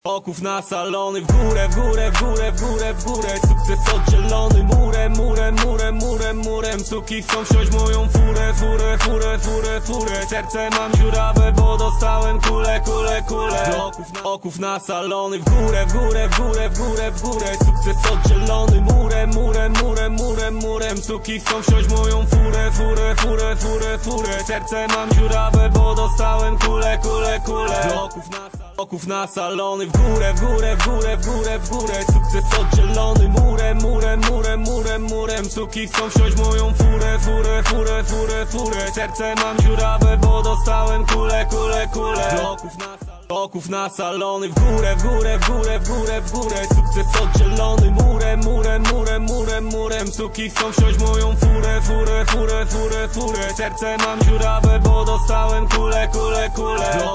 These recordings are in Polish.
Oków na salony, w górę, w górę, w górę, w górę, w górę. Sukces oddzielony murem, murem, murem, murem, murem. Cuki chcą wsiąść moją furę, furę, furę, furę, furę. Serce mam dziurawe, bo dostałem kule, kule, kule. Oków na salony, w górę, w górę, w górę, w górę, w górę. Sukces oddzielony murem, murem, murem, murem, murem. Cuki chcą wsiąść moją furę, furę, furę, furę, furę. Serce mam dziurawe, bo dostałem kule, kule, kule. Oków na salony, w górę, w górę, w górę, w górę, w górę. Sukces oddzielony murem, murem, murem, murem, murem. Cuki chcą wsiąść moją furę, furę, furę, furę, furę. Serce mam dziurawe, bo dostałem kule, kule, kule. Oków na salony, w górę, w górę, w górę, w górę, w górę. Sukces oddzielony murem, murem, murem, murem, murem. Cuki chcą wsiąść moją furę, furę, furę, furę, furę. Serce mam dziurawe, bo dostałem kule, kule, kule.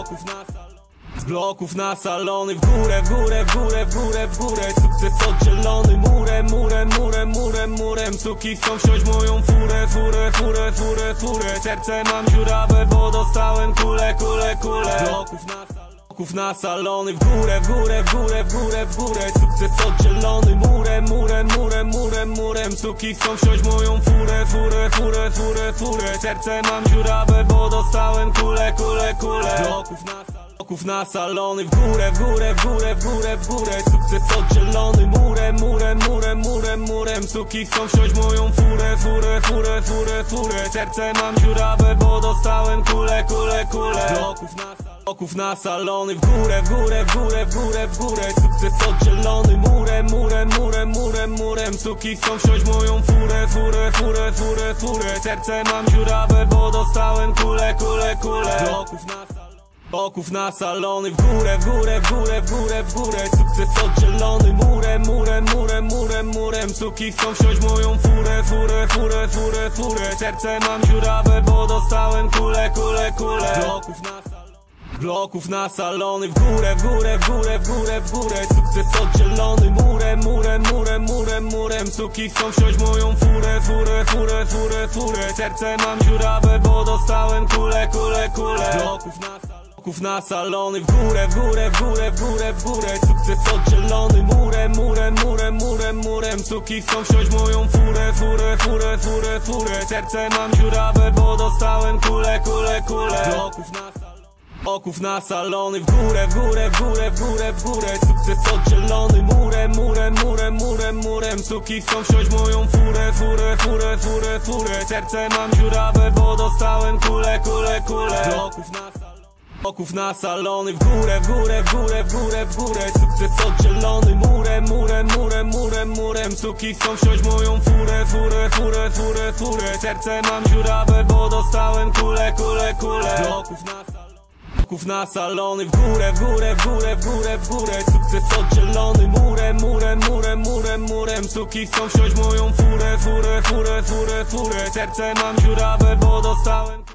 Z bloków na salony, w górę, w górę, w górę, w górę, w górę. Sukces oddzielony murem, murem, murem, murem, murem. Cuki chcą wsiąść moją furę, furę, furę, furę, furę. Serce mam dziurawe, bo dostałem kule, kule, kule. Oków na salony, w górę, w górę, w górę, w górę, w górę. Sukces oddzielony murem, murem, murem, murem, murem. Cuki chcą wsiąść moją furę, furę, furę, furę, furę. Serce mam dziurawe, bo dostałem kule, kule, kule. Oków na salony, w górę, w górę, w górę, w górę, w górę. Sukces oddzielony murem, murem, murem, murem, murem. Cuki chcą wsiąść moją furę, furę, furę, furę, furę. Serce mam dziurawe, bo dostałem kule, kule, kule. Oków na salony, w górę, w górę, w górę, w górę, w górę. Sukces oddzielony murem, murem, murem, murem, murem. Cuki chcą wsiąść moją furę, furę, furę, furę, furę. Serce mam dziurawe, bo dostałem kule, kule, kule. Oków na salony, w górę, w górę, w górę, w górę, w górę. Sukces oddzielony murem, murem, murem, murem, murem. Cuki chcą wsiąść moją furę, furę, furę, furę, furę. Serce mam dziurawe, bo dostałem kule, kule, kule. Bloków na salony, w górę, w górę, w górę, w górę, w górę. Sukces oddzielony murem, murem, murem, murem, murem. Cuki chcą wsiąść moją furę, furę, furę, furę, furę. Serce mam dziurawe, bo dostałem kule, kule, kule. Oków na salony, w górę, w górę, w górę, w górę, w górę. Sukces oddzielony murem, murem, murem, murem, murem. Cuki chcą wsiąść moją furę, furę, furę, furę, furę. Serce mam dziurawe, bo dostałem kule, kule, kule. Oków na salony, w górę, w górę, w górę, w górę, w górę. Sukces oddzielony murem, murem, murem, murem, murem. Cuki chcą wsiąść moją furę, furę, furę, furę, furę. Serce mam dziurawe, bo dostałem kule, kule, kule. Oków na salony, w górę, w górę, w górę, w górę, w górę. Sukces oddzielony murem, murem, murem, murem, murem. Cuki chcą wsiąść moją furę, furę, furę, furę, furę. Serce mam dziurawe, bo dostałem kule, kule, kule. Oków na salony, w górę, w górę, w górę, w górę, w górę. Sukces oddzielony murem, murem, murem, murem, murem. Cuki chcą wsiąść moją furę, furę, furę, furę, furę. Serce mam dziurawe, bo dostałem